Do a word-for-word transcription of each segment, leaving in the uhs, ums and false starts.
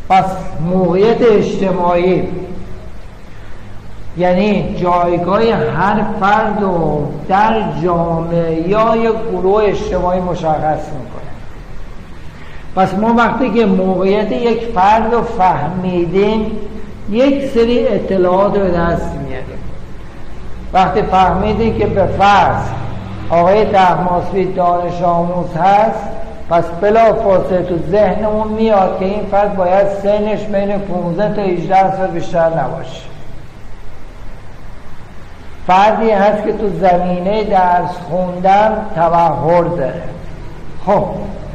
پس موقعیت اجتماعی یعنی جایگاه هر فرد رو در جامعه یا یک گروه اجتماعی مشخص میکنه. پس ما وقتی که موقعیت یک فرد رو فهمیدیم یک سری اطلاعات رو دست میاریم. وقتی فهمیدیم که به فرض آقای طهماسبی دانش آموز هست، پس بلا فاصله تو ذهنمون میاد که این فرد باید سنش بین پانزده تا هجده سال بیشتر نباشه. فردی هست که تو زمینه درس خوندن تبحر داره. خب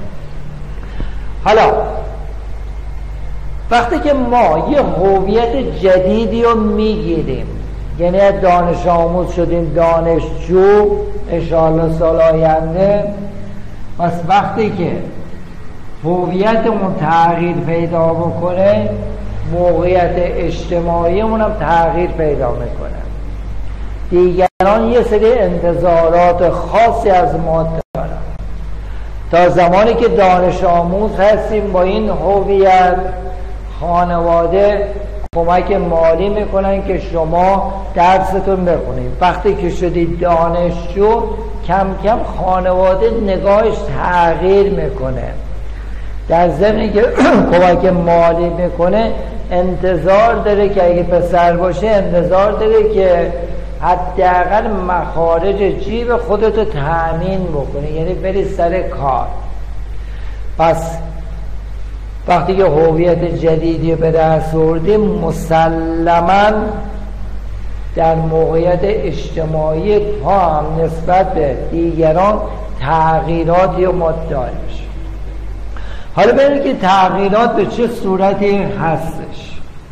حالا وقتی که ما یه هویت جدیدی رو میگیریم، یعنی دانش آموز شدیم دانشجو انشاءالله سال آینده، پس وقتی که هویتمون تغییر پیدا بکنه موقعیت اجتماعیمون هم تغییر پیدا میکنه. دیگران یه سری انتظارات خاصی از ما دارن. تا زمانی که دانش آموز هستیم با این هویت، خانواده کمک مالی میکنن که شما درستون بخونید. وقتی که شدید دانشجو کم کم خانواده نگاهش تغییر میکنه. در ضمن که کمک مالی میکنه انتظار داره که اگه پسر باشه انتظار داره که حداقل مخارج جیب خودتو تأمین بکنه، یعنی بری سر کار. پس وقتی که هویت جدیدی به دست آوردیم مسلماً در موقعیت اجتماعی ما هم نسبت به دیگران تغییراتی رو ما داریم. حالا ببینید که تغییرات به چه صورتی هستش.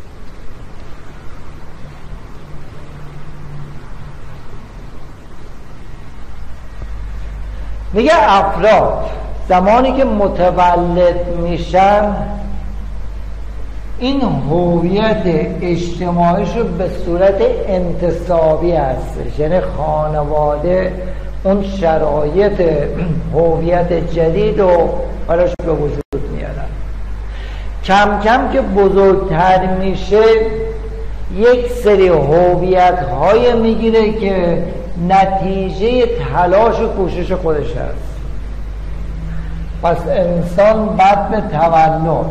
میگه افراد زمانی که متولد میشن این هویت اجتماعیش رو به صورت انتصابی هستش، یعنی خانواده اون شرایط هویت جدید رو براش به وجود میارن. کم کم که بزرگتر میشه یک سری هویت های میگیره که نتیجه تلاش و کوشش خودش هست. پس انسان بعد به تولد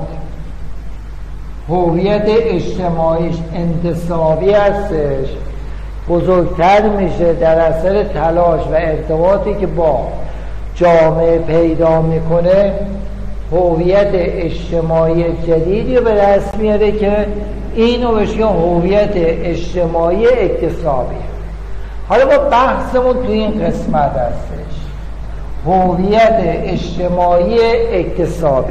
هویت اجتماعیش انتصابی هستش، بزرگتر میشه در اثر تلاش و ارتباطی که با جامعه پیدا میکنه هویت اجتماعی جدیدی به دست میاره که اینو بهش میگن هویت اجتماعی اکتسابی. حالا ما بحثمون توی این قسمت هستش هویت اجتماعی اکتسابی.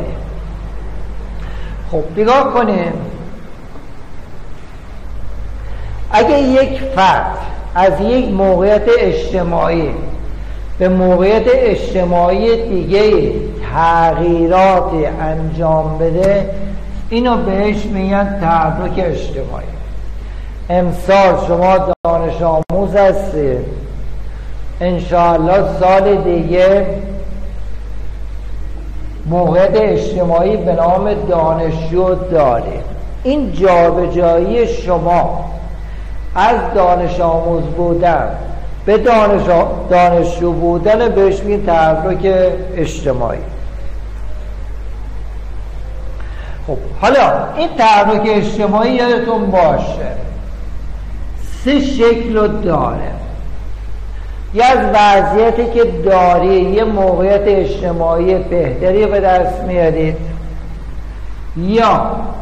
خب نگاه کنیم، اگه یک فرد از یک موقعیت اجتماعی به موقعیت اجتماعی دیگه تغییراتی انجام بده اینو بهش میگن تحرک اجتماعی. امسال شما دانش آموز هستید، انشاءالله سال دیگه موقعیت اجتماعی به نام دانشجو دارید. این جابجایی شما از دانش آموز بودن به دانش دانشجو بودن بهش میگن تحرک اجتماعی. خب حالا این تحرک اجتماعی یادتون باشه سه شکل رو داره. یا از وضعیتی که داری یه موقعیت اجتماعی بهتری به دست میارید، یا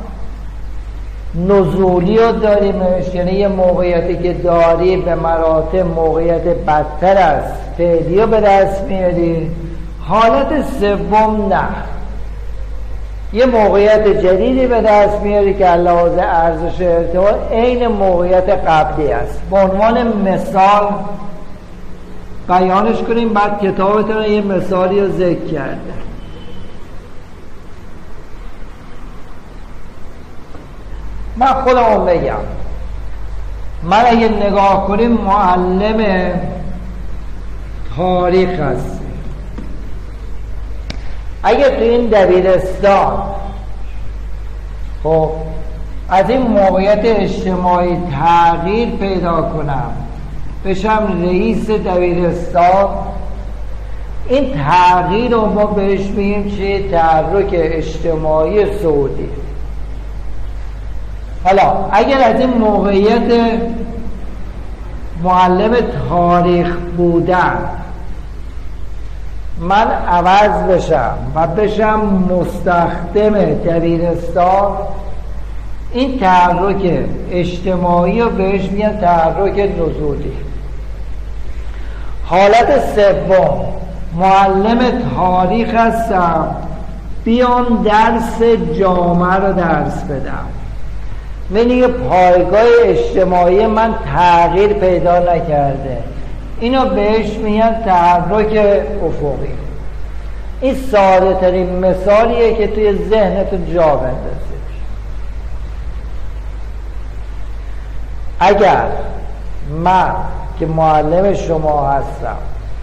نزولی رو داریمش، یعنی یه موقعیتی که داری به مراتب موقعیت بدتر از فعلی رو به دست میاری. حالت سوم نه، یه موقعیت جدیدی به دست میاری که لحاظ ارزش ارتباط عین موقعیت قبلی است. به عنوان مثال بیانش کنیم، بعد کتابتون یه مثالی رو ذکر کرده. من خودمون بگم، من اگه نگاه کنیم معلم تاریخ هستیم. اگه تو این دبیرستان خب از این موقعیت اجتماعی تغییر پیدا کنم، بشم رئیس دبیرستان، این تغییر رو ما بهش میگیم چه؟ تحرک اجتماعی صعودی. حالا اگر از این موقعیت معلم تاریخ بودن من عوض بشم و بشم مستخدم دبیرستان، این تحرک اجتماعی رو بهش میگن تحرک نزولی. حالت سوم، معلم تاریخ هستم، بیام درس جامعه رو درس بدم. میگه پایگاه اجتماعی من تغییر پیدا نکرده، اینو بهش میگن تحرک افقی. این ساده ترین مثالیه که توی ذهنتون جا بندازید. اگر من که معلم شما هستم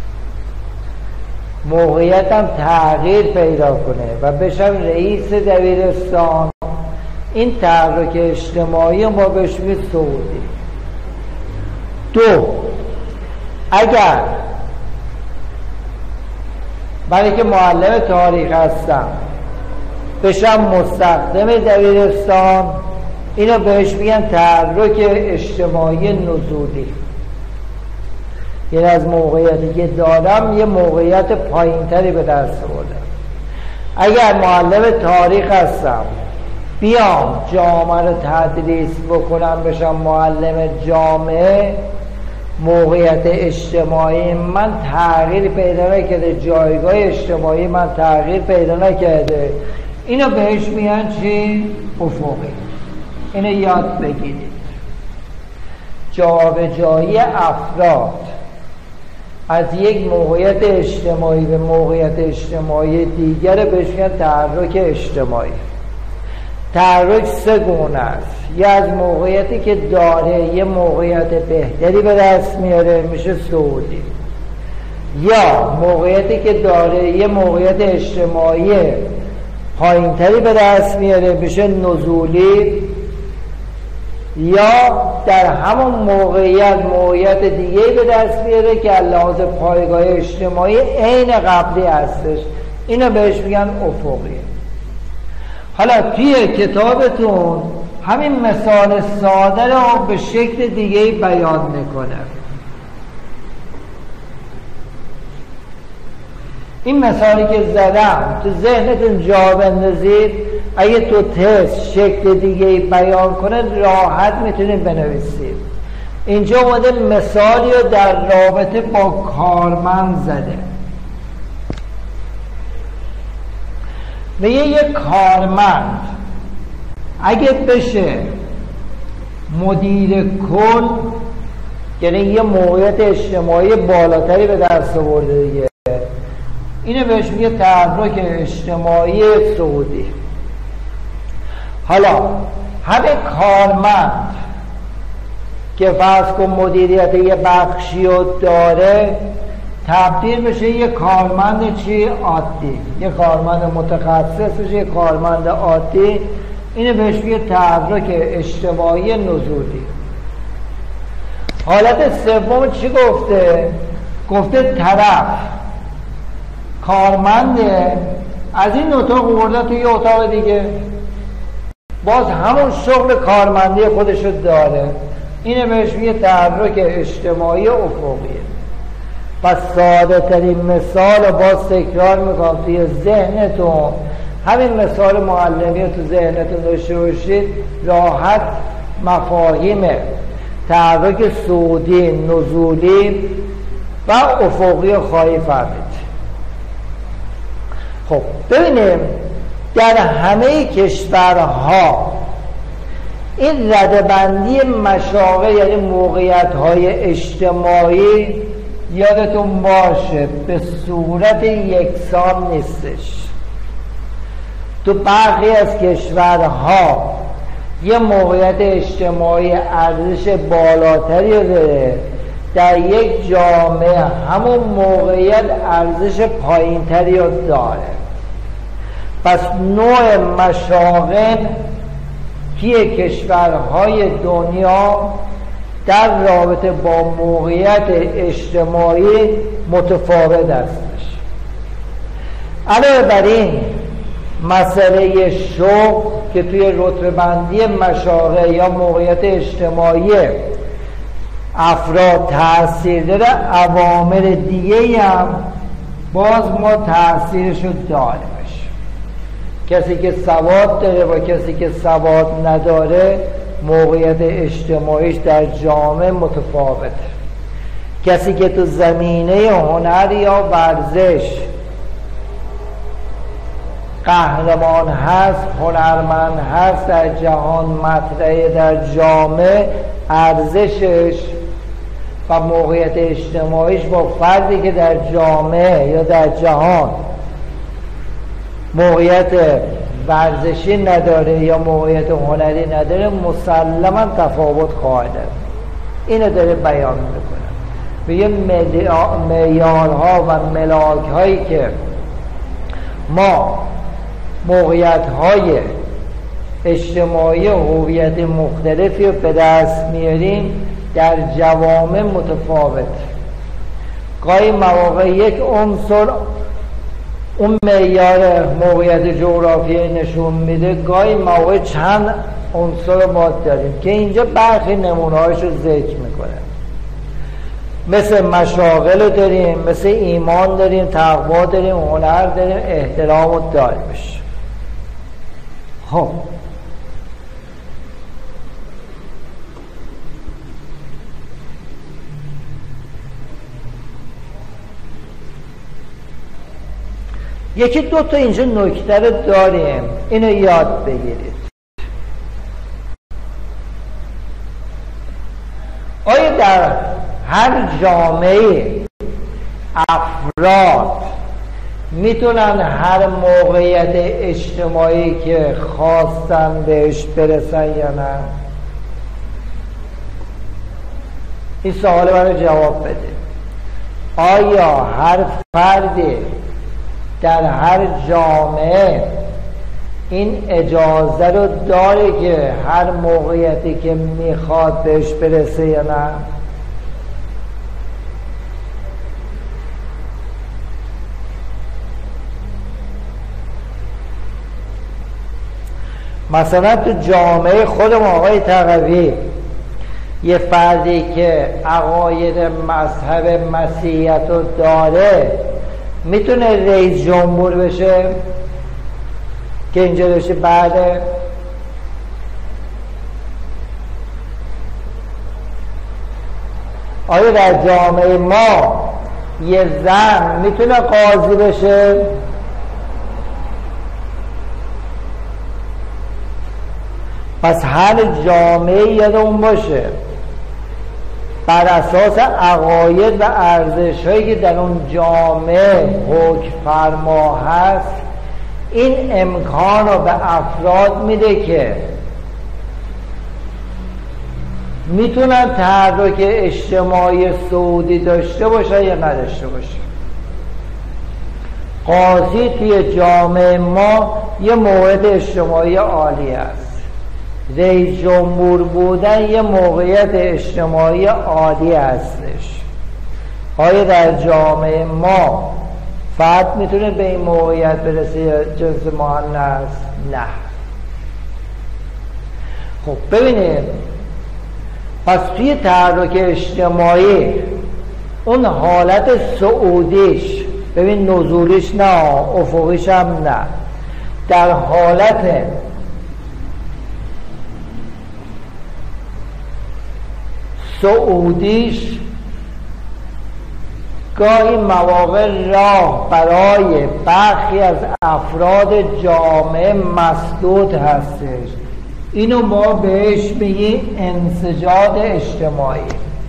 موقعیتم تغییر پیدا کنه و بشم رئیس دبیرستان، این تحرک اجتماعی ما بهش میگیم صعودی. دو، اگر برای که معلم تاریخ هستم بشم مستخدم دبیرستان، اینو بهش میگن تحرک اجتماعی نزولی. یعنی از موقعیتی که دارم یه موقعیت پایینتری به دست آوردم. اگر معلم تاریخ هستم بیام جامعه رو تدریس بکنم، بشم معلم جامعه، موقعیت اجتماعی من تغییر پیدا نکرده، جایگاه اجتماعی من تغییر پیدا نکرده، اینو بهش میگن چی؟ افقی. اینو یاد بگیرید. جابجایی افراد از یک موقعیت اجتماعی به موقعیت اجتماعی دیگر بهش میگن تحرک اجتماعی. تحرک سه گونه است. یا از موقعیتی که داره یه موقعیت بهتری به دست میاره میشه صعودی، یا موقعیتی که داره یه موقعیت اجتماعی پایینتری به دست میاره میشه نزولی، یا در همون موقعیت موقعیت دیگه به دست میاره که لحاظ پایگاه اجتماعی عین قبلی هستش، اینو بهش میگن افقی. حالا توی کتابتون همین مثال ساده رو به شکل دیگه بیان میکنه. این مثالی که زدم تو ذهنتون جا بندازید، اگه تو تست شکل دیگه بیان کنه راحت میتونید بنویسید. اینجا اومده مثالی رو در رابطه با کارمند زده. میگه یک کارمند اگه بشه مدیر کل، یعنی یه موقعیت اجتماعی بالاتری به دست آورده دیگه، اینو بهش میگه تحرک اجتماعی صعودی. حالا همه کارمند که فرض کن مدیریت یه بخشی رو داره، تبدیل بشه یه کارمند چی؟ عادی، یه کارمند متخصص بشه یه کارمند عادی، اینو بهش میگه تحرک اجتماعی نزولی. حالت سوم چی گفته؟ گفته طرف کارمنده از این اتاق ورده توی یه اتاق دیگه، باز همون شغل کارمندی خودشو داره، اینو بهش میگه تحرک اجتماعی افقیه. پس ساده ترین مثال رو باز تکرار میکنم توی ذهنتون، همین مثال معلمی رو تو ذهنتون داشته باشید، راحت مفاهیم تحرک صعودی، نزولی و افقی خواهی فهمید. خب ببینیم در همه کشورها این ردبندی مشاغل یعنی موقعیت های اجتماعی یادتون باشه به صورت یکسان نیستش. تو برخی از کشورها یه موقعیت اجتماعی ارزش بالاتری داره، در یک جامعه همون موقعیت ارزش پایینتری داره. پس نوع مشاغل توی کشورهای دنیا در رابطه با موقعیت اجتماعی متفاوت هستش. علاوه بر این مسئله شغل که توی رتبه بندی مشاغل یا موقعیت اجتماعی افراد تأثیر داره، عوامل دیگه هم باز ما تأثیرشو داریمش. کسی که سواد داره و کسی که سواد نداره موقعیت اجتماعیش در جامعه متفاوته. کسی که تو زمینه هنر یا ورزش قهرمان هست، هنرمند هست، در جهان مطرحه، در جامعه ارزشش و موقعیت اجتماعیش با فردی که در جامعه یا در جهان موقعیت ورزشی نداره یا موقعیت هنری نداره مسلما تفاوت خواهد داشت. اینو داره بیان میکنه. میگه معیارها و ملاک هایی که ما موقعیت های اجتماعی و هویت مختلفی رو به دست میاریم در جوامع متفاوت. گاهی مواقع یک عنصر اون معیار موقعیت جغرافیایی نشون میده، گاهی مواقع چند عنصر ما داریم که اینجا برخی نمونه‌هاش رو ذکر میکنه. مثل مشاغل داریم، مثل ایمان داریم، تقوا داریم، هنر داریم، احترام و داریمش. خب یکی دو تا اینجا نکته رو داریم، اینو یاد بگیرید. آیا در هر جامعه افراد میتونن هر موقعیت اجتماعی که خواستن بهش برسن یا نه؟ این سوال برای جواب بده. آیا هر فردی در هر جامعه این اجازه رو داره که هر موقعیتی که میخواد بهش برسه یا نه؟ مثلا تو جامعه خودم آقای تقوی یه فردی که عقاید مذهب مسیحیت رو داره میتونه رئیس جمهور بشه که اینجا بشه؟ بعد آیا در جامعه ما یه زن میتونه قاضی بشه؟ پس هر جامعه یادمون باشه بر اساس عقاید و ارزش‌هایی که در اون جامعه حکم فرما هست این امکان رو به افراد میده که میتونن تحرک اجتماعی صعودی داشته باشه یا نداشته باشه. قاضی توی جامعه ما یه موقعیت اجتماعی عالی است. رئیس جمهور بودن یه موقعیت اجتماعی عالی هستش. آیا در جامعه ما فرد میتونه به این موقعیت برسه یا جنس مؤنث؟ نه. خب ببینید، پس توی تحرک اجتماعی اون حالت صعودیش، ببین نزولیش نه، افقیش هم نه، در حالت صعودیش گاهی مواقع راه برای برخی از افراد جامعه مسدود هستش. اینو ما بهش میگیم انسجاد اجتماعی.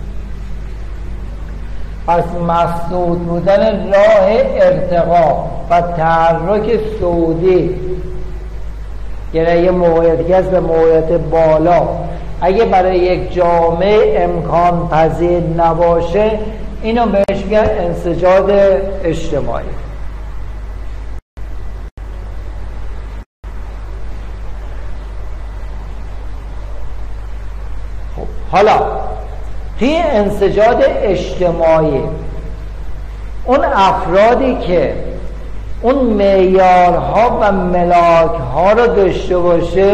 پس مسدود بودن راه ارتقا و تحرک صعودی، یعنی یه موقعیتی از به موقعیت بالا اگه برای یک جامعه امکان پذیر نباشه اینو بهش میگن انسجاد اجتماعی. حالا توی انسجاد اجتماعی اون افرادی که اون معیارها و ملاکها رو داشته باشه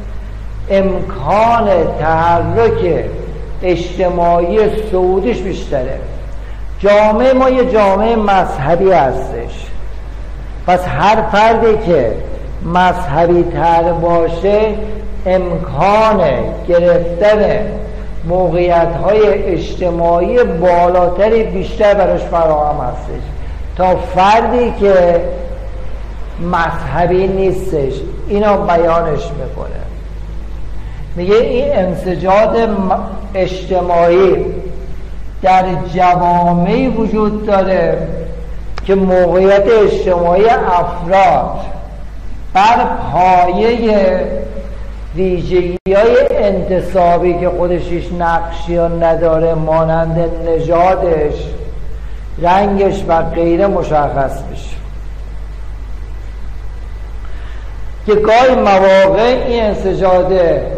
امکان تحرک اجتماعی صعودیش بیشتره. جامعه ما یه جامعه مذهبی هستش، پس هر فردی که مذهبی تر باشه امکان گرفتن موقعیت های اجتماعی بالاتری بیشتر براش فراهم هستش تا فردی که مذهبی نیستش. اینا بیانش میکنه، میگه این انسجاد اجتماعی در جوامعی وجود داره که موقعیت اجتماعی افراد بر پایه ویژگی‌های انتصابی که خودش هیچ نقشی نداره مانند نژادش، رنگش و غیره مشخص بشه که گاهی مواقع این انسجاد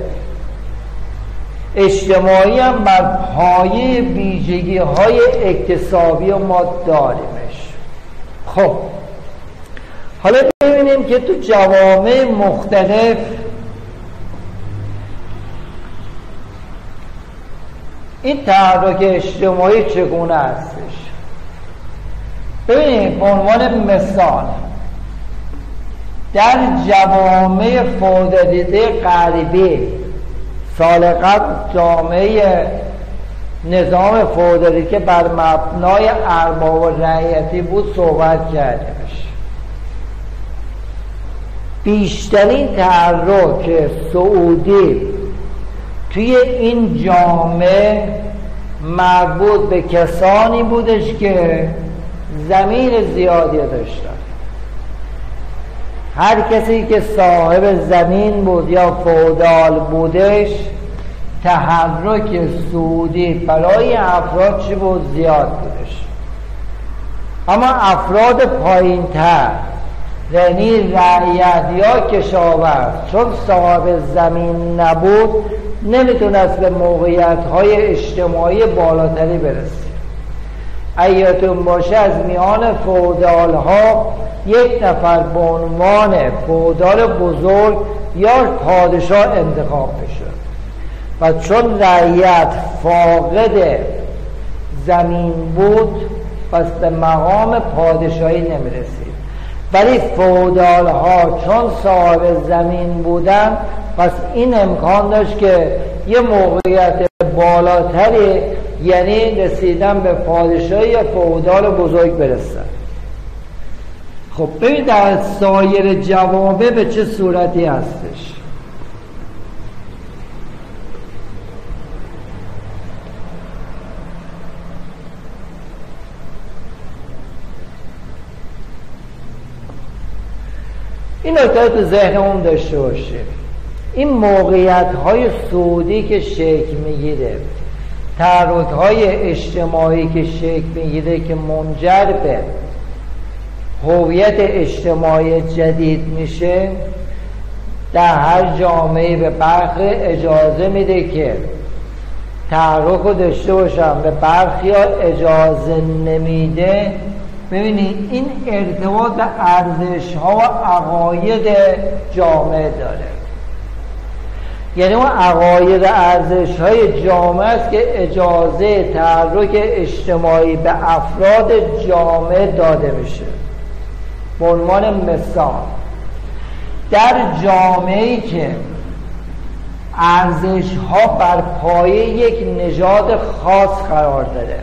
اجتماعی هم بر پایه ویژگی‌های اکتسابی ما داریمش. خب حالا ببینیم که تو جوامع مختلف این تحرک اجتماعی چگونه هستش. ببینید به عنوان مثال در جوامع فئودالیته غربی سال قبل جامعه نظام فئودالی که بر مبنای ارباب و رعیتی بود صحبت کردیمش. بیشترین تحرک صعودی توی این جامعه مربوط به کسانی بودش که زمین زیادی داشتن. هر کسی که صاحب زمین بود یا فئودال بودش تحرک صعودی برای افراد چی بود؟ زیاد بودش. اما افراد پایین تر یعنی رعیت یا کشاورز چون صاحب زمین نبود نمیتونست به موقعیت های اجتماعی بالاتری برسه. ایاتون باشه از میان فئودال ها یک نفر به عنوان فئودال بزرگ یا پادشاه انتخاب بشه و چون رعیت فاقد زمین بود پس به مقام پادشاهی نمیرسید. ولی فئودال ها چون صاحب زمین بودن پس این امکان داشت که یه موقعیت بالاتری یعنی رسیدن به پادشاهی یا فئودال بزرگ برسن. خب ببین در سایر جوامع به چه صورتی هستش. این نکته تو ذهنمون داشته باشه. این موقعیت های صعودی که شکل میگیره، تحرک های اجتماعی که شکل میگیره که منجر به هویت اجتماعی جدید میشه، در هر جامعه به برخی اجازه میده که تحرک رو داشته باشن، به برخی ها اجازه نمیده. ببینید این ارتباط به ارزش ها و عقاید جامعه داره. یعنی اون عقاید ارزش های جامعه است که اجازه تحرک اجتماعی به افراد جامعه داده میشه. به عنوان مثال در جامعه‌ای که ارزش ها بر پایه یک نژاد خاص قرار داره،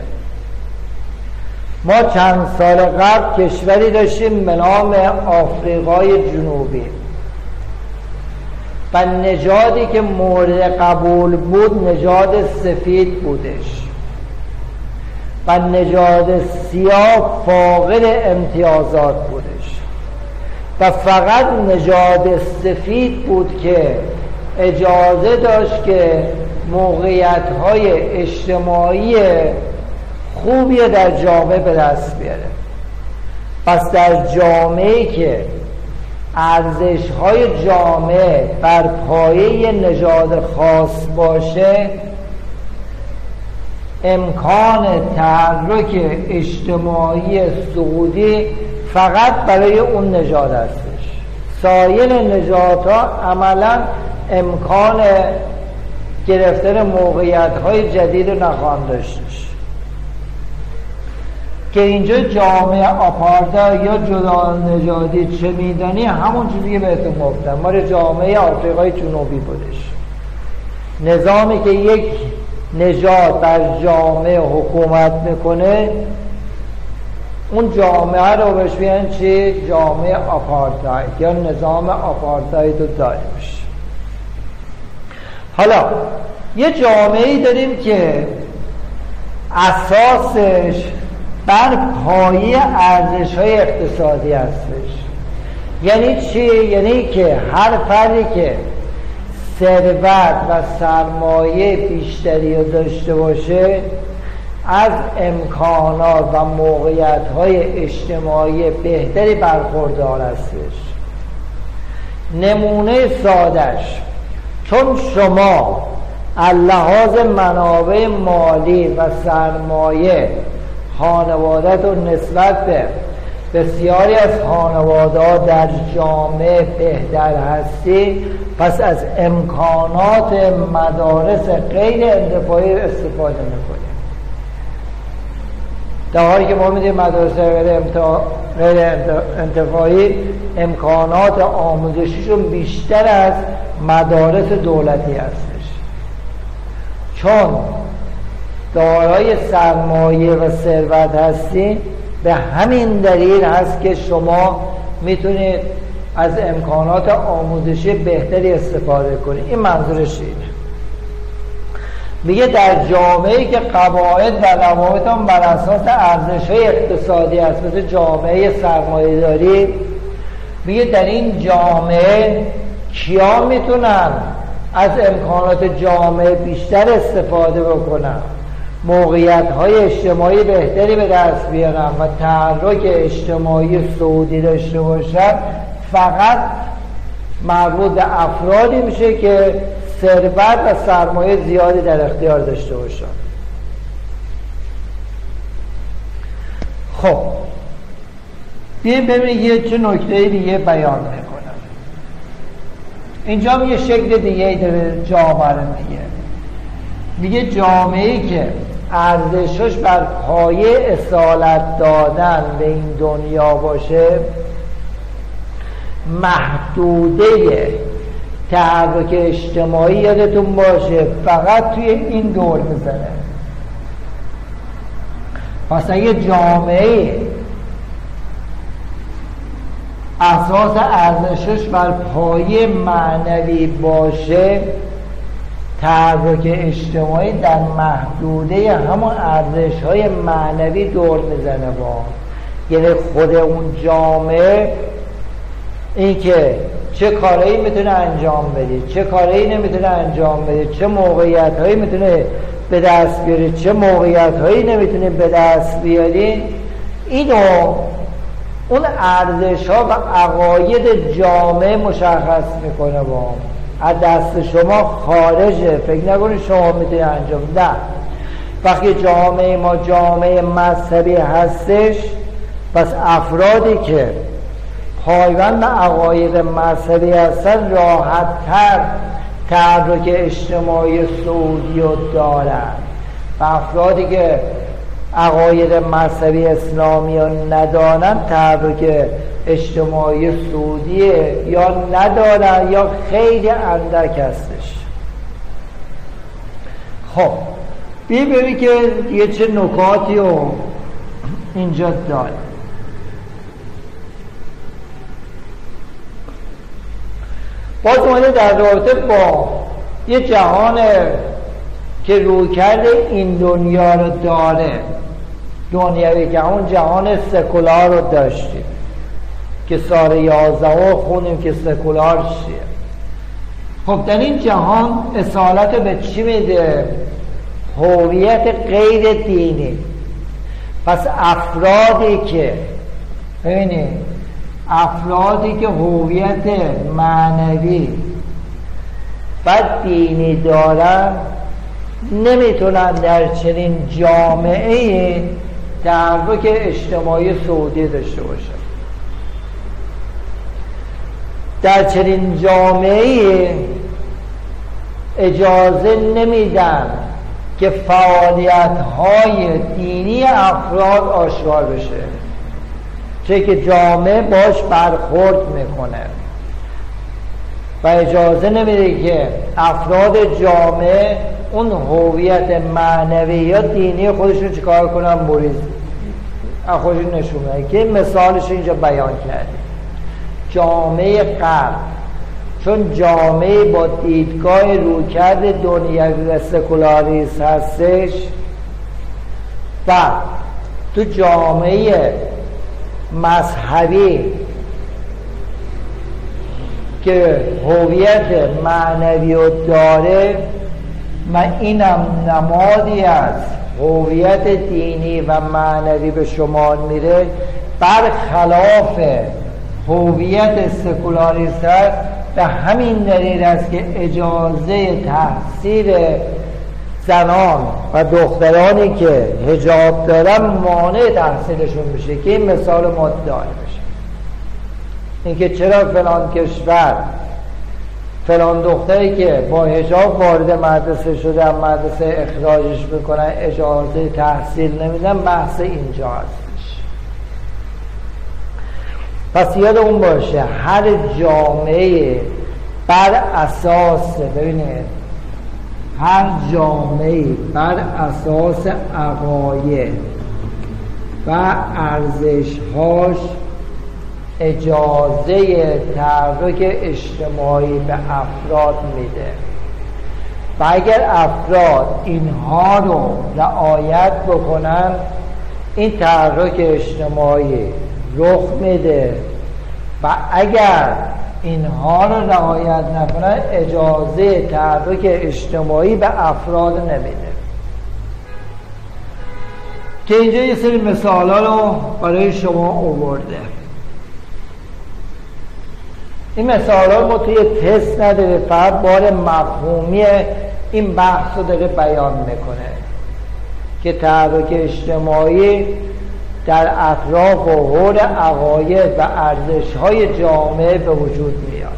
ما چند سال قبل کشوری داشتیم به نام آفریقای جنوبی و نژادی که مورد قبول بود نژاد سفید بودش و نژاد سیاه فاقد امتیازات بودش و فقط نژاد سفید بود که اجازه داشت که موقعیت‌های اجتماعی خوبی در جامعه به دست بیاره. پس در جامعه‌ای که ارزش‌های جامعه بر پایه نژاد خاص باشه، امکان تحرک اجتماعی سعودی فقط برای اون نژاد هستش. سایر نژادها عملا امکان گرفتن موقعیت‌های جدید رو نخواهند داشتش. که اینجا جامعه آپارتاید یا جدا نژادی چه میدانی؟ همون چیزی که بهتون گفتم، مال جامعه آفریقای جنوبی بودش. نظامی که یک نژاد بر جامعه حکومت میکنه، اون جامعه رو بهش میگن چی؟ جامعه آپارتاید یا نظام آپارتاید رو داریمش. حالا یه جامعه‌ای داریم که اساسش بر پایه ارزش‌های اقتصادی هستش. یعنی چی؟ یعنی که هر فردی که ثروت و سرمایه بیشتری رو داشته باشه از امکانات و موقعیت‌های اجتماعی بهتری برخوردار هستش. نمونه سادش، چون شما از لحاظ منابع مالی و سرمایه خانواده‌تون نسبت به بسیاری از خانواده‌ها در جامعه بهتر هستی، پس از امکانات مدارس غیر انتفاعی استفاده میکنیم، در حالی که ما میدونیم مدارس غیر انتفاعی امکانات آموزشیشون بیشتر از مدارس دولتی هستش. چون دارای سرمایه و ثروت هستی، به همین دلیل هست که شما میتونید از امکانات آموزشی بهتری استفاده کنید. این منظورش اینه. میگه در جامعه‌ای که قواعد و روابط هم بر اساس ارزش‌های اقتصادی هست، مثل جامعه سرمایه‌داری، میگه در این جامعه کیا میتونن از امکانات جامعه بیشتر استفاده بکنن، موقعیت‌های اجتماعی بهتری به دست بیارن و تحرک اجتماعی سعودی داشته باشن، فقط مربوط به افرادی میشه که ثروت و سرمایه زیادی در اختیار داشته باشن. خب بیاییم ببینید یه چه نکته دیگه بیان میکنم. اینجا هم یه شکل دیگه ای داره جامعه رو میگه. میگه جامعه‌ای که ارزشش بر پایه اصالت دادن به این دنیا باشه، محدوده تحرک اجتماعی، یادتون باشه، فقط توی این دور میزنه. پس اگه جامعه اساس ارزشش بر پایه معنوی باشه، تحرک اجتماعی در محدوده همون ارزش‌های معنوی دور میزنه. با یعنی خود اون جامعه این که چه کارهایی میتونه انجام بده، چه کارهایی نمیتونه انجام بده، چه موقعیت‌هایی میتونه به دست بیاره، چه موقعیت‌هایی نمیتونه به دست بیاره، اینو اون ارزش‌ها و عقاید جامعه مشخص میکنه. با از دست شما خارجه، فکر نکنید شما میتونید انجام. نه، وقتی جامعه ما جامعه مذهبی هستش، پس افرادی که پایبند عقاید مذهبی هستن راحت تر تحرک اجتماعی سعودی رو دارن، و افرادی که عقاید مذهبی اسلامی رو ندارن تحرک اجتماعی سعودی یا ندارن یا خیلی اندک هستش. خب ببینید که یه چه نکاتی رو اینجا داره. باز اومده در رابطه با یه جهان که رویکرد این دنیا رو داره، دنیایی که اون جهان سکولار رو داشتیم که سال یازده خونیم که سکولار چیه. خب در این جهان اصالت به چی میده؟ هویت غیر دینی. پس افرادی که ببینید افرادی که هویت معنوی و دینی دارن نمیتونن در چنین جامعه تحرک اجتماعی سعودی داشته باشن. در چنین جامعه اجازه نمیدن که فعالیت‌های دینی افراد آشکار بشه، چه که جامعه باش برخورد میکنه و اجازه نمیده که افراد جامعه اون هویت معنوی یا دینی خودشون چیکار کنن، مریض خودشون نشون بدن. که مثالش اینجا بیان کردیم. جامعه غرب چون جامعه با دیدگاه رویکرد دنیوی و سکولاریسم هستش و تو جامعه مذهبی که هویت معنوی رو داره و اینم نمادی از هویت دینی و معنوی به شمار میره، برخلاف هویت سکولاریسم. به همین دلیل است که اجازه تحصیل زنان و دخترانی که حجاب دارن مانع تحصیلشون میشه، که این مثال ما داره بشه. اینکه چرا فلان کشور فلان دختری که با حجاب وارد مدرسه شده مدرسه اخراجش میکنن، اجازه تحصیل نمیدن، بحث اینجا هستش. پس یادمون باشه هر جامعه بر اساس ببینید هر جامعه بر اساس عقاید و ارزش‌هاش اجازه تحرک اجتماعی به افراد میده و اگر افراد اینها رو رعایت بکنن این تحرک اجتماعی رخ میده و اگر اینها رو رعایت نکنن اجازه تحرک اجتماعی به افراد نمیده. که اینجا یه سری مثال ها رو برای شما آورده. این مثال ها ما توی تست نداره، فقط بار مفهومی این بحث رو داره بیان میکنه که تحرک اجتماعی در اطراف و حول عقاید و ارزش‌های جامعه به وجود میاد.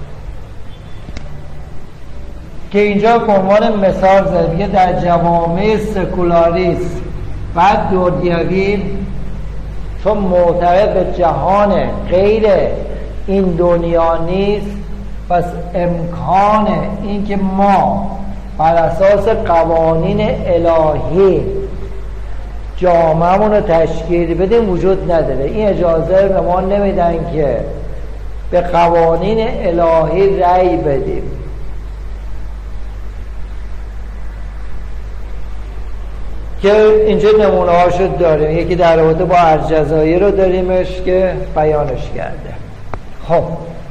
که اینجا به عنوان مثال زده در جوامع سکولاریسم و دنیوی چون معتقد به جهان غیر این دنیا نیست، پس امکان این که ما بر اساس قوانین الهی جامعه‌مون رو تشکیل بدیم وجود نداره. این اجازه به ما نمیدن که به قوانین الهی رأی بدیم. که اینجا نمونه هاشو داریم. یکی در رابطه با الجزایر رو داریمش که بیانش کرده. خب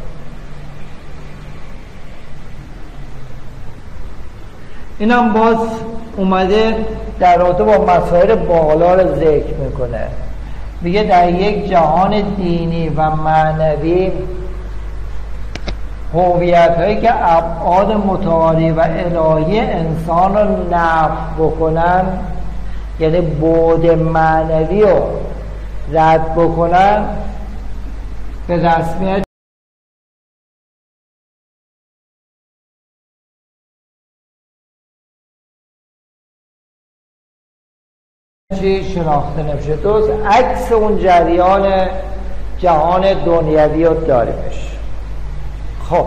اینم باز اومده در رابطه با مسائل بالا رو ذکر میکنه. میگه در یک جهان دینی و معنوی هویت هایی که ابعاد متعالی و الهی انسان رو نفی بکنن، یعنی بعد معنوی رو رد بکنن، به رسمیت چی شناخته نمیشه. درست عکس اون جریان جهان دنیوی رو داریمش. خب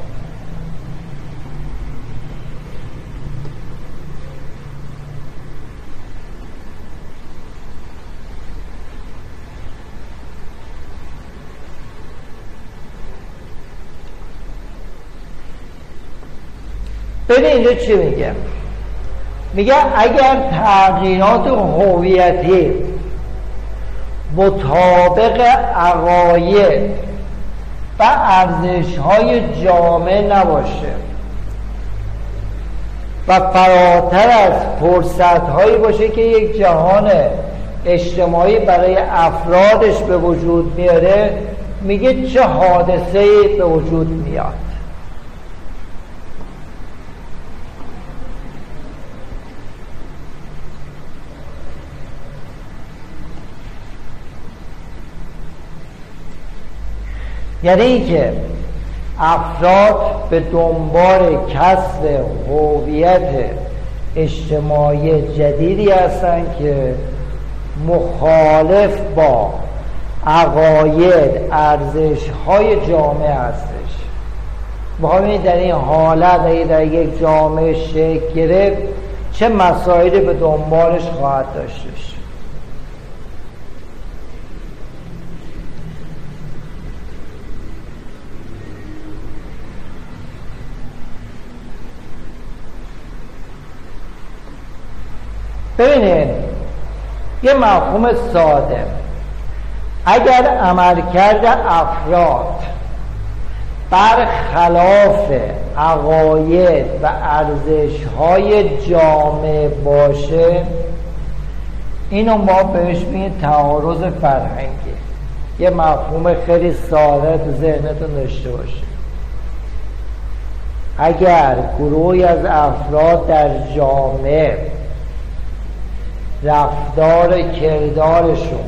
ببین اینجا چی میگه؟ میگه اگر تغییرات هویتی مطابق عقاید و ارزش‌های جامعه نباشه و فراتر از فرصت‌هایی باشه که یک جهان اجتماعی برای افرادش به وجود میاره، میگه چه حادثه‌ای به وجود میاد. یعنی اینکه افراد به دنبال کسب هویت اجتماعی جدیدی هستند که مخالف با عقاید، ارزش‌های جامعه هستش. بخواهیم در این حالت در یک جامعه شکل گرفت چه مسائلی به دنبالش خواهد داشتش. ببینید یه مفهوم ساده، اگر عملکرد افراد برخلاف عقاید و ارزش‌های جامعه باشه، اینو ما بهش میگیم تعارض فرهنگی. یه مفهوم خیلی ساده تو ذهنتون داشته باشه. اگر گروهی از افراد در جامعه رفتار کردارشون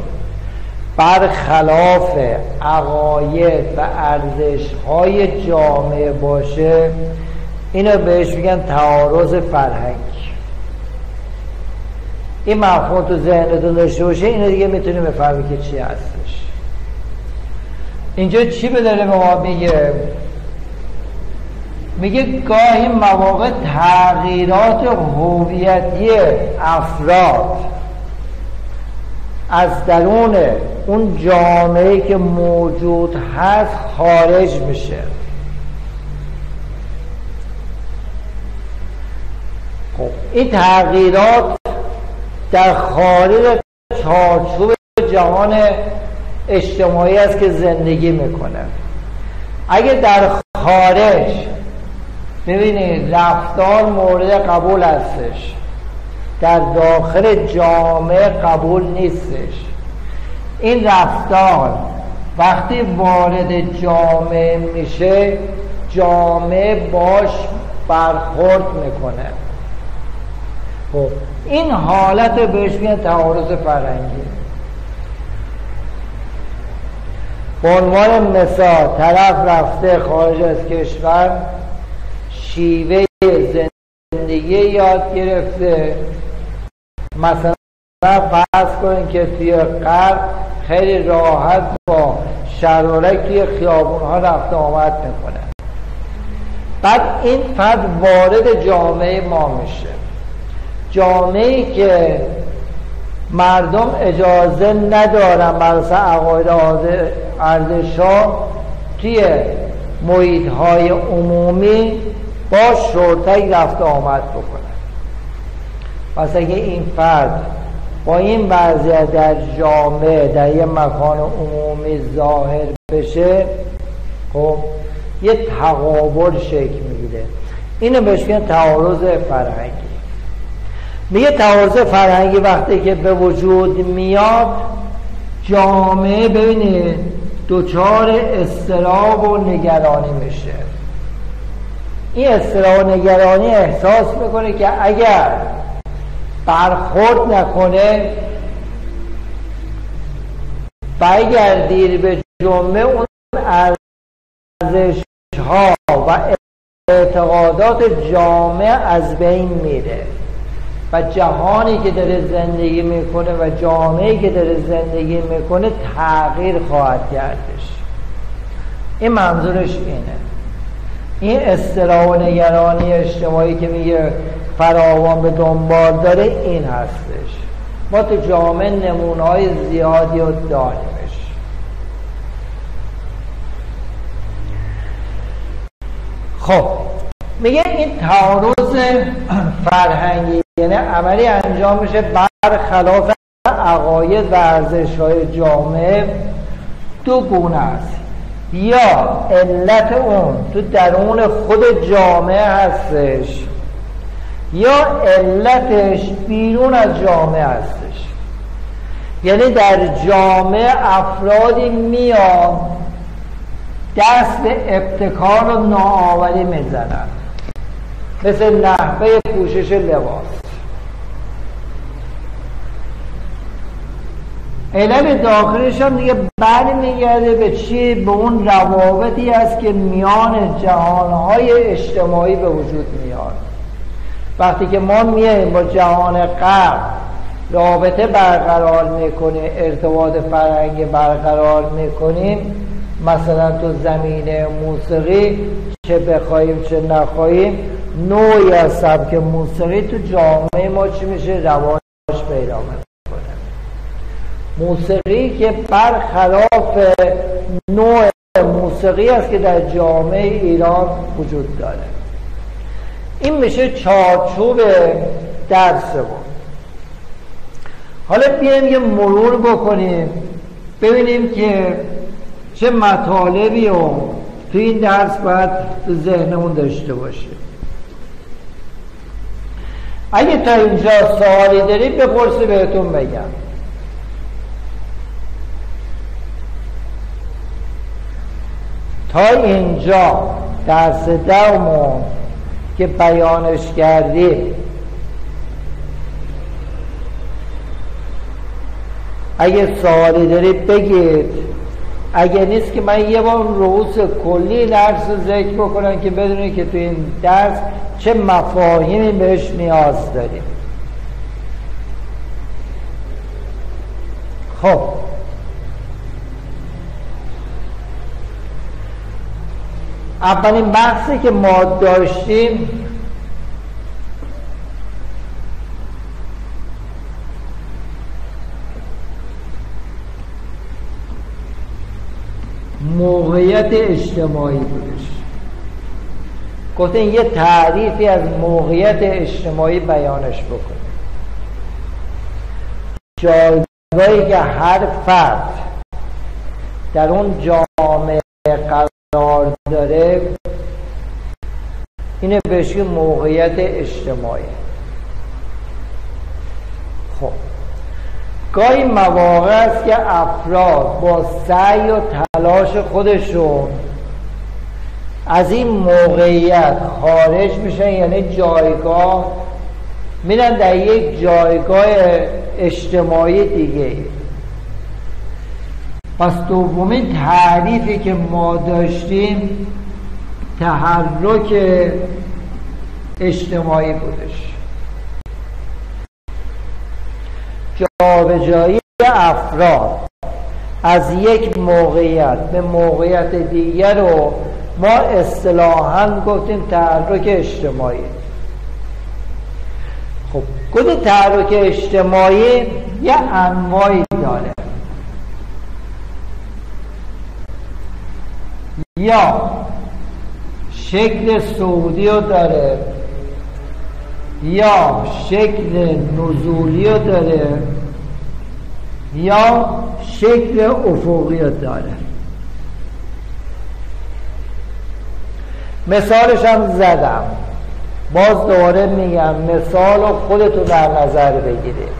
برخلاف عقاید و ارزش‌های جامعه باشه، اینو بهش میگن تعارض فرهنگی. این مفهوم تو ذهنتون داشته باشه، اینو دیگه میتونیم بفهمیم که چی هستش. اینجا چی به داره به ما میگه؟ میگه گاهی مواقع تغییرات هویتی افراد از درون اون جامعه که موجود هست خارج میشه. خب این تغییرات در خارج چارچوب جهان اجتماعی است که زندگی میکنه. اگه در خارج ببینید رفتار مورد قبول هستش، در داخل جامعه قبول نیستش، این رفتار وقتی وارد جامعه میشه جامعه باش برخورد میکنه. خب این حالت بهش میگن تعارض فرهنگی. به عنوان مثال طرف رفته خارج از کشور، شیوه زندگی یاد گرفته، مثلا فرض کنید که توی غرب خیلی راحت با شرارک توی خیابون ها رفت آمد میکنه. بعد این فرد وارد جامعه ما میشه، جامعه‌ای که مردم اجازه ندارن برای عقاید ارزش‌ها توی محیط‌های عمومی با شرطک رفت آمد بکنه. پس اگه این فرد با این وضعیت در جامعه در یه مکان عمومی ظاهر بشه، خب یه تقابل شکل میگیره. اینو بهش میگن تعارض فرهنگی. میگه تعارض فرهنگی وقتی که به وجود میاد جامعه ببینید دچار اضطراب و نگرانی میشه. این اضطراب و نگرانی احساس میکنه که اگر برخورد نکنه برگردید به جامعه، اون ارزش‌ها و اعتقادات جامعه از بین میره و جهانی که داره زندگی میکنه و جامعه‌ای که داره زندگی میکنه تغییر خواهد کردش. این منظورش اینه. این اضطراب و نگرانی اجتماعی که میگه فراوان به دنبال داره این هستش. ما تو جامعه نمونه‌های زیادی رو داریمش. خب میگه این تعارض فرهنگی یعنی عملی انجام میشه برخلاف عقاید و ارزش‌های جامعه، دو گونه است. یا علت اون تو درون خود جامعه هستش یا علتش بیرون از جامعه هستش. یعنی در جامعه افرادی میان دست به ابتکار و نوآوری میزنن، مثل نحوه پوشش لباس. علل داخلش هم دیگه برمیگرده به چی؟ به اون روابطی است که میان جهانهای اجتماعی به وجود میاد. وقتی که ما میایم با جهان غرب رابطه برقرار میکنیم، ارتباط فرهنگی برقرار میکنیم، مثلا تو زمینه موسیقی چه بخوایم چه نخواهیم، نوعی از سبک موسیقی تو جامعه ما چی میشه؟ رواج پیدا میکنه. موسیقی که برخلاف نوع موسیقی است که در جامعه ایران وجود داره. این میشه چارچوب درسمون. حالا بیایم یه مرور بکنیم ببینیم که چه مطالبی رو تو این درس باید تو ذهنمون داشته باشیم. اگه تا اینجا سوالی دارید بپرسی بهتون بگم. تا اینجا درس دومون که بیانش کردیم اگه سوالی دارید بگید، اگه نیست که من یه بار رؤوس کلی درس رو ذکر بکنم که بدونید که تو این درس چه مفاهیمی بهش نیاز داریم. خب اولین بحثی که ما داشتیم موقعیت اجتماعی بودش. گفتیم یه تعریفی از موقعیت اجتماعی بیانش بکنیم. جایگاهی که هر فرد در اون جامعه قرار داره اینه بهش موقعیت اجتماعی. خب گاهی مواقع است که افراد با سعی و تلاش خودشون از این موقعیت خارج میشن، یعنی جایگاه میرن در یک جایگاه اجتماعی دیگه. پس دومین تعریفی که ما داشتیم تحرک اجتماعی بودش. جابجایی افراد از یک موقعیت به موقعیت دیگر رو ما اصطلاحاً گفتیم تحرک اجتماعی. خب گفتیم تحرک اجتماعی یه انواعی داره. یا شکل صعودی رو داره، یا شکل نزولی رو داره، یا شکل افقی رو داره. مثالش هم زدم، باز دوباره میگم مثال رو خودتون در نظر بگیرید.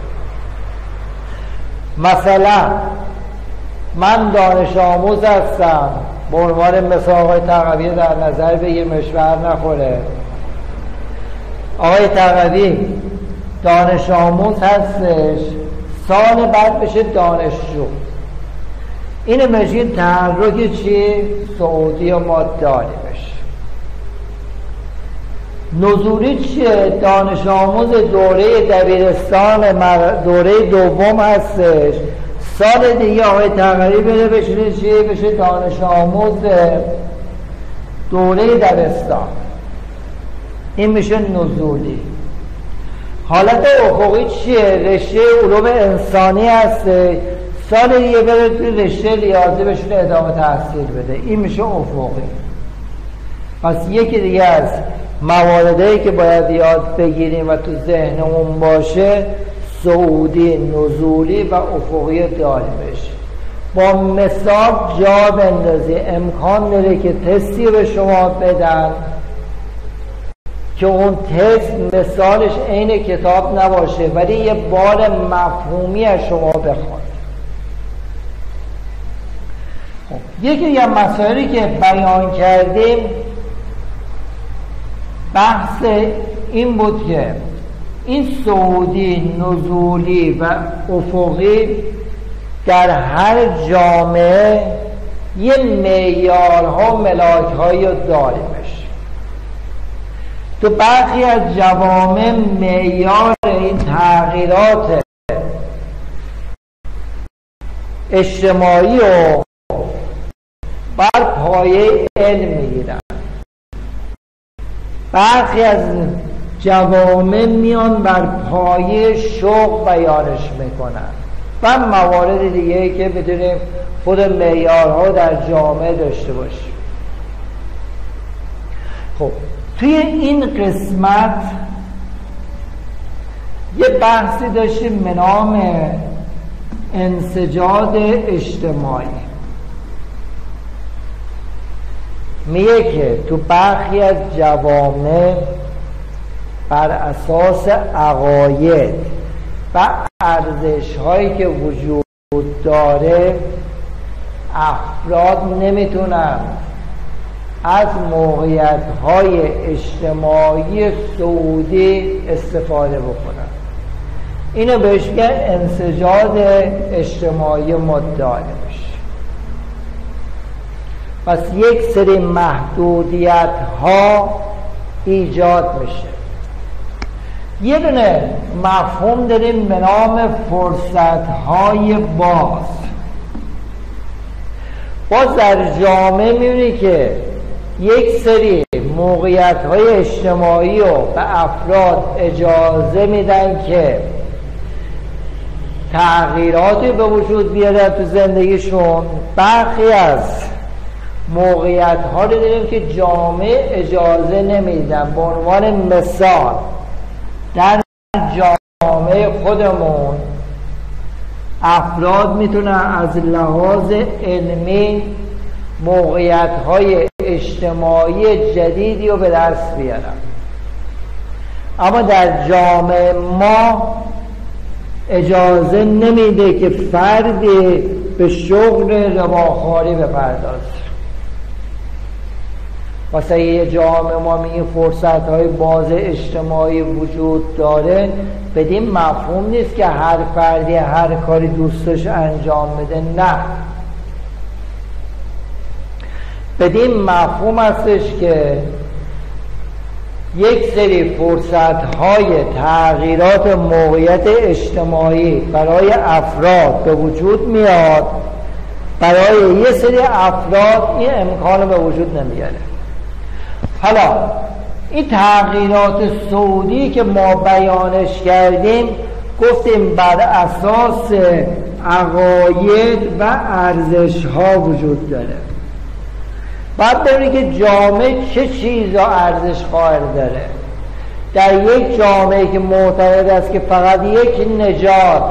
مثلا من دانش آموز هستم، به عنوان مثال آقای تقوی در نظر بگیر مشور نخوره. آقای تقوی دانش آموز هستش، سال بعد بشه دانشجو. اینه میشه تحرک چی؟ صعودی و ما داریمش. نزولی چیه؟ دانش آموز دوره دبیرستان دوره دوم هستش، سال دیگه آقای تقوی بده بشه چیه؟ بشه دانش آموز دوره دبستان. این میشه نزولی. حالت افقی چیه؟ رشته علوم انسانی هسته، سال دیگه بره توی رشته ریاضی بشه ادامه تحصیل بده. این میشه افقی. پس یکی دیگه از مواردهایی که باید یاد بگیریم و تو ذهنمون باشه صعودی، نزولی و افقی داریمش. با مثال جا بندازی. امکان داره که تستی به شما بدن که اون تست مثالش عین کتاب نباشه ولی یه بار مفهومی از شما بخواد. یکی از مسائلی که بیان کردیم بحث این بود که این صعودی، نزولی و افقی در هر جامعه یه معیارها و ملاک‌هایی رو داریمش. تو برخی از جوامع معیار این تغییرات اجتماعی رو بر پایه علم میگیرن، برخی از جوامع میان بر پایه شوق بیانش میکنن و موارد دیگه که بتونیم خود معیارها در جامعه داشته باشیم. خب توی این قسمت یه بحثی داشتیم به نام انسجاد اجتماعی. میگه که تو برخی از جوامع بر اساس عقاید و ارزش هایی که وجود داره افراد نمیتونن از موقعیت های اجتماعی سعودی استفاده بکنن. اینو بهش میگن انسجاد اجتماعی مدعی میشه. پس یک سری محدودیت ها ایجاد میشه. یه دونه مفهوم داریم به نام فرصت های باز. باز در جامعه میبینی که یک سری موقعیت های اجتماعی رو به افراد اجازه میدن که تغییراتی به وجود بیارن تو زندگیشون. برخی از موقعیت ها رو داریم که جامعه اجازه نمیدن. به عنوان مثال در جامعه خودمون افراد میتونن از لحاظ علمی موقعیت های اجتماعی جدیدی رو به دست بیارن، اما در جامعه ما اجازه نمیده که فردی به شغل رباخواری بپردازه. واسه یه جامعه ما میگه فرصت های باز اجتماعی وجود داره، بدین مفهوم نیست که هر فردی هر کاری دوستش انجام بده، نه، بدین مفهوم هستش که یک سری فرصت های تغییرات موقعیت اجتماعی برای افراد به وجود میاد، برای یه سری افراد این امکان به وجود نمیاره. حالا این تغییرات سعودی که ما بیانش کردیم گفتیم بر اساس عقاید و ارزش ها وجود داره. باید ببینید که جامعه چه چیزا ارزش قائل داره. در یک جامعه که معتقد است که فقط یک نژاد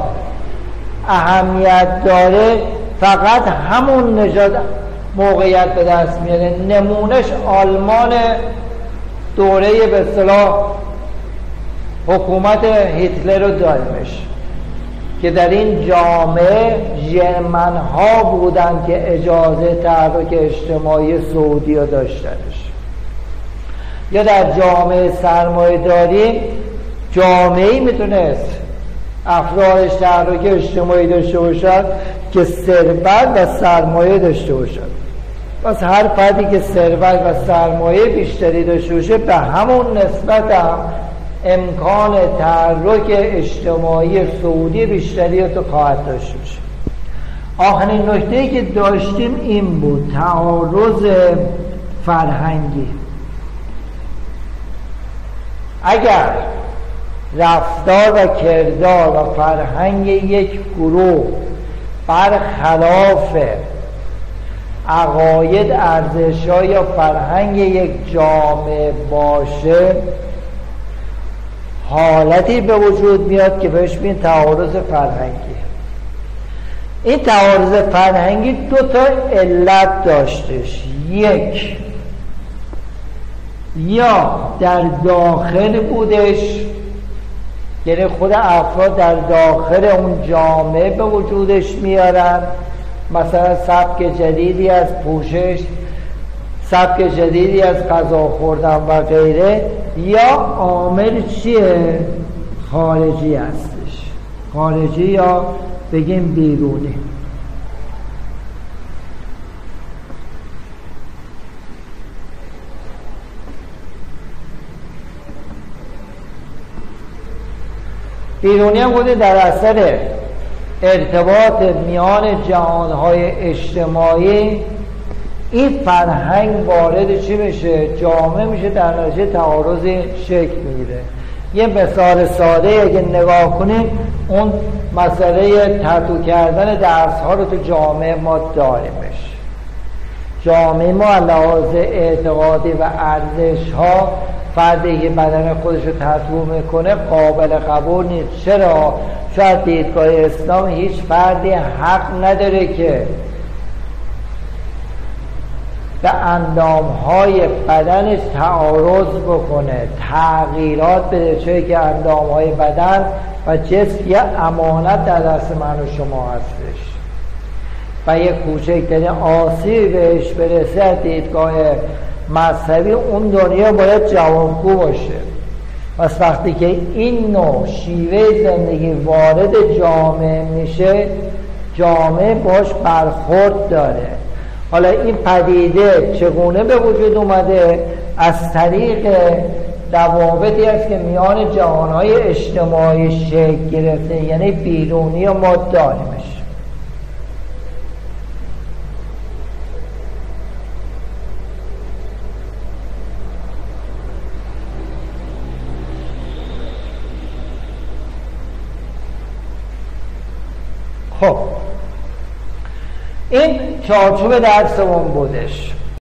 اهمیت داره، فقط همون نژاد موقعیت به دست میاره. نمونش آلمان دوره به اصطلاح حکومت هیتلر رو داریمش که در این جامعه ژرمن ها بودن که اجازه تحرک اجتماعی سعودی رو داشتنش. یا در جامعه سرمایه داری جامعه‌ای میتونست افرادش تحرک اجتماعی داشته باشد که ثروت و سرمایه داشته باشد. پس هر فردی که ثروت و سرمایه بیشتری داشته باشه به همون نسبت هم امکان تحرک اجتماعی سعودی بیشتری رو تو خواهد داشته باشه. آخرین نکته‌ای که داشتیم این بود، تعارض فرهنگی. اگر رفتار و کردار و فرهنگ یک گروه برخلاف عقاید، ارزش‌ها یا فرهنگ یک جامعه باشه، حالتی به وجود میاد که بهش میگن تعارض فرهنگی. این تعارض فرهنگی دو تا علت داشتش. یک، یا در داخل بودش، یعنی خود افراد در داخل اون جامعه به وجودش میارن، مثلا سبک جدیدی از پوشش، سبک جدیدی از غذا خوردن و غیره. یا عامل چیه؟ خارجی هستش، خارجی یا بگیم بیرونی. بیرونی هم بوده در اثر ارتباط میان جهانهای اجتماعی این فرهنگ وارد چی میشه؟ جامعه میشه، در نتیجه تعارض شکل میگیره. یه مثال ساده اگه نگاه کنیم، اون مسئله تتو کردن درس ها رو تو جامعه ما داریمش. جامعه ما لحاظ اعتقادی و ارزش ها فردی که بدن خودش رو تتو میکنه قابل قبول نیست. چرا؟ شاید دیدگاه اسلام هیچ فردی حق نداره که به اندامهای بدنش تعارض بکنه، تغییرات بده، چون که اندامهای بدن و جسم یه امانت در دست من و شما هستش و یه کوچکترین آسیبی بهش برسه دیدگاه مذهبی اون دنیا باید جوابگو باشه. پس وقتی که این نوع شیوه زندگی وارد جامعه میشه، جامعه باش برخورد داره. حالا این پدیده چگونه به وجود اومده؟ از طریق روابطی است که میان جهانهای اجتماعی شکل گرفته، یعنی بیرونی و ما داریمش. خب این چارچوب درسمون بودش.